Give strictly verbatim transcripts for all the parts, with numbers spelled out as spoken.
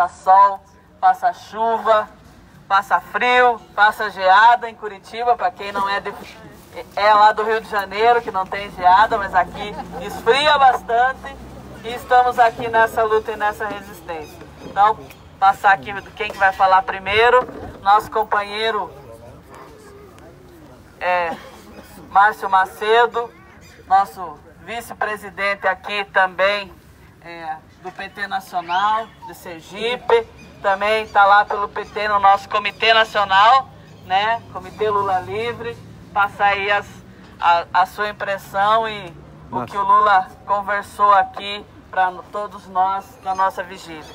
passa sol, passa chuva, passa frio, passa geada em Curitiba, para quem não é, de, é lá do Rio de Janeiro, que não tem geada, mas aqui esfria bastante e estamos aqui nessa luta e nessa resistência. Então, passar aqui quem que vai falar primeiro, nosso companheiro é, Márcio Macedo, nosso vice-presidente aqui também é, do P T Nacional de Sergipe, também está lá pelo P T no nosso Comitê Nacional, né? Comitê Lula Livre, passa aí as, a, a sua impressão e Nossa. o que o Lula conversou aqui para todos nós na nossa vigília.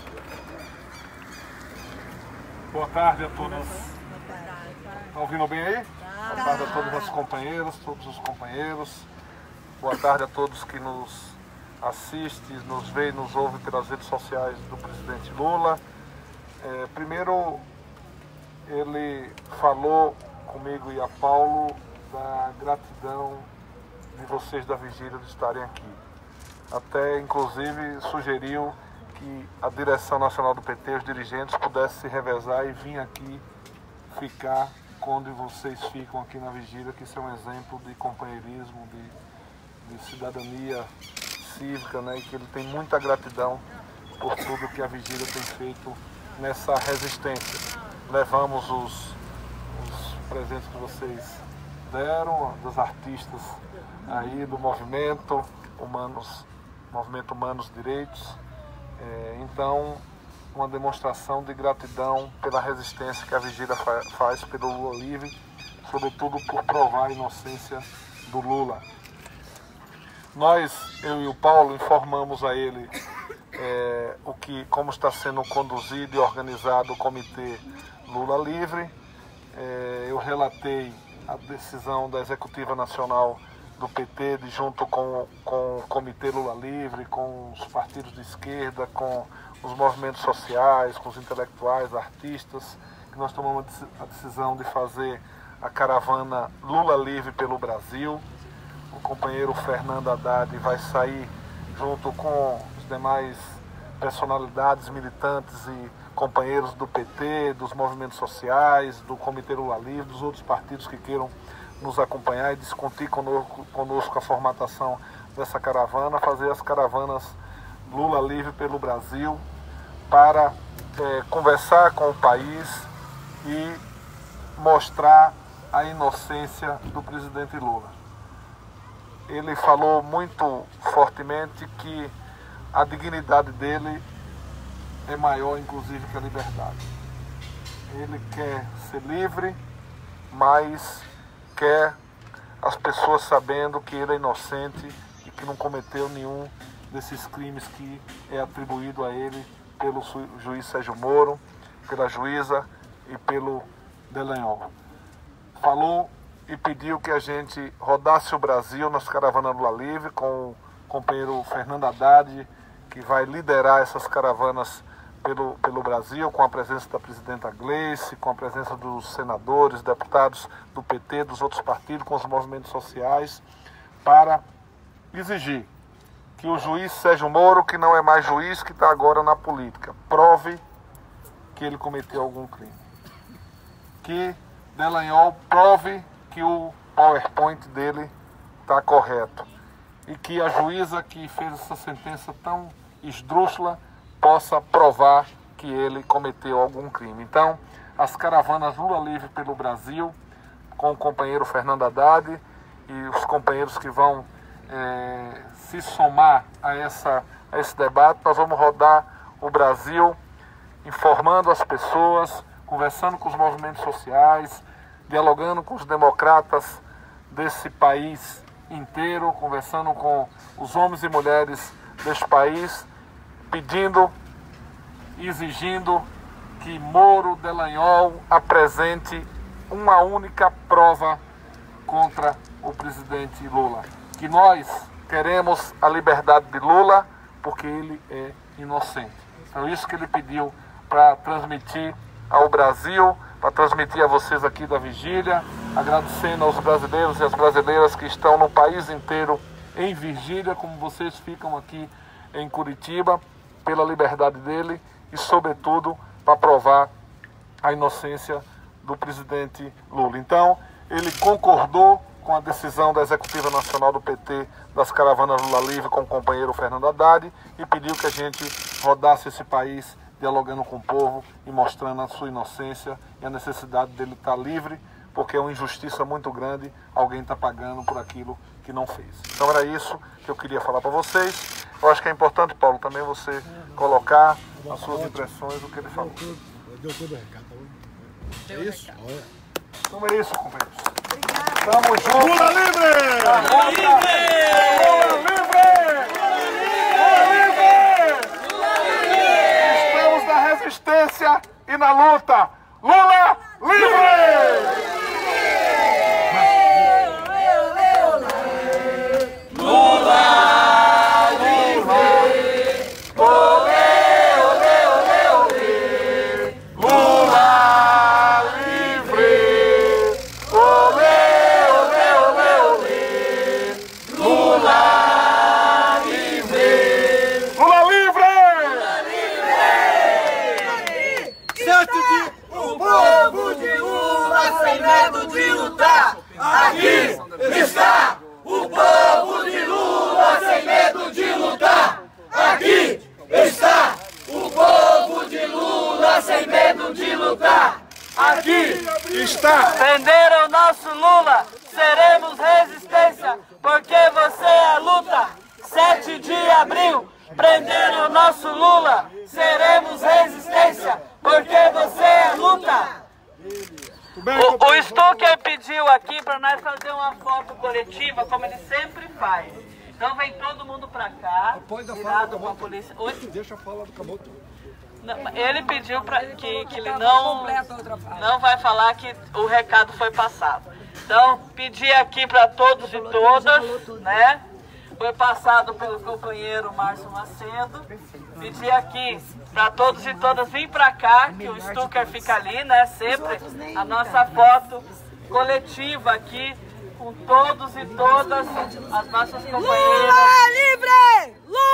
Boa tarde a todos. Estão ouvindo bem aí? Boa tarde a todos os nossos companheiros, todos os companheiros. Boa tarde a todos que nos assistem, nos vê e nos ouve pelas redes sociais do presidente Lula. É, primeiro, ele falou comigo e a Paulo da gratidão de vocês da vigília de estarem aqui. Até, inclusive, sugeriu que a direção nacional do P T, os dirigentes, pudessem se revezar e vir aqui ficar onde vocês ficam aqui na vigília, que isso é um exemplo de companheirismo, de, de cidadania cívica, né? E que ele tem muita gratidão por tudo que a vigília tem feito nessa resistência. Levamos os, os presentes que vocês deram, dos artistas aí do movimento Humanos, Movimento Humanos Direitos. É, então, uma demonstração de gratidão pela resistência que a vigília fa faz pelo Lula livre, sobretudo por provar a inocência do Lula. Nós, eu e o Paulo, informamos a ele é, o que, como está sendo conduzido e organizado o Comitê Lula Livre. É, eu relatei a decisão da Executiva Nacional do P T, de, junto com, com o Comitê Lula Livre, com os partidos de esquerda, com os movimentos sociais, com os intelectuais, artistas, que nós tomamos a decisão de fazer a caravana Lula Livre pelo Brasil. O companheiro Fernando Haddad vai sair junto com os demais personalidades militantes e companheiros do P T, dos movimentos sociais, do Comitê Lula Livre, dos outros partidos que queiram nos acompanhar e discutir conosco, conosco a formatação dessa caravana, fazer as caravanas Lula Livre pelo Brasil, para é, conversar com o país e mostrar a inocência do presidente Lula. Ele falou muito fortemente que a dignidade dele é maior, inclusive, que a liberdade. Ele quer ser livre, mas quer as pessoas sabendo que ele é inocente e que não cometeu nenhum desses crimes que é atribuído a ele pelo juiz Sérgio Moro, pela juíza e pelo Delanhol. Falou e pediu que a gente rodasse o Brasil nas caravanas Lula Livre com o companheiro Fernando Haddad, que vai liderar essas caravanas pelo, pelo Brasil, com a presença da presidenta Gleice, com a presença dos senadores, deputados do P T, dos outros partidos, com os movimentos sociais, para exigir que o juiz Sérgio Moro, que não é mais juiz, que está agora na política, prove que ele cometeu algum crime. Que Delanhol prove que o PowerPoint dele está correto. E que a juíza que fez essa sentença tão esdrúxula possa provar que ele cometeu algum crime. Então, as caravanas Lula Livre pelo Brasil, com o companheiro Fernando Haddad e os companheiros que vão é, se somar a, essa, a esse debate, nós vamos rodar o Brasil informando as pessoas, conversando com os movimentos sociais, dialogando com os democratas desse país inteiro, conversando com os homens e mulheres deste país, pedindo e exigindo que Moro, Delanhol apresente uma única prova contra o presidente Lula. Que nós queremos a liberdade de Lula porque ele é inocente. Então isso que ele pediu para transmitir ao Brasil, para transmitir a vocês aqui da vigília, agradecendo aos brasileiros e às brasileiras que estão no país inteiro em vigília, como vocês ficam aqui em Curitiba, pela liberdade dele, e, sobretudo, para provar a inocência do presidente Lula. Então, ele concordou com a decisão da Executiva Nacional do P T das caravanas Lula Livre com o companheiro Fernando Haddad e pediu que a gente rodasse esse país dialogando com o povo e mostrando a sua inocência e a necessidade dele estar livre, porque é uma injustiça muito grande, alguém está pagando por aquilo que não fez. Então era isso que eu queria falar para vocês. Eu acho que é importante, Paulo, também você colocar as suas impressões do que ele falou. Deu todo o recado, tá bom? É isso? Então é isso, companheiros. Tamo junto. Lula livre! Lula livre! Lula livre! Estamos na resistência e na luta. Lula livre! Está. Prenderam o nosso Lula, seremos resistência, porque você é a luta. sete de abril, prenderam o nosso Lula, seremos resistência, porque você é a luta. O, o Stucker pediu aqui para nós fazer uma foto coletiva, como ele sempre faz. Então vem todo mundo para cá, virado com a polícia. Oi? Deixa a fala do Camoto. Não, ele pediu pra, que, que ele não, não vai falar que o recado foi passado. Então, pedi aqui para todos e todas, né? Foi passado pelo companheiro Márcio Macedo. Pedi aqui para todos e todas vir para cá, que o Stucker fica ali, né? Sempre a nossa foto coletiva aqui com todos e todas as nossas companheiras. Lula livre! Lula!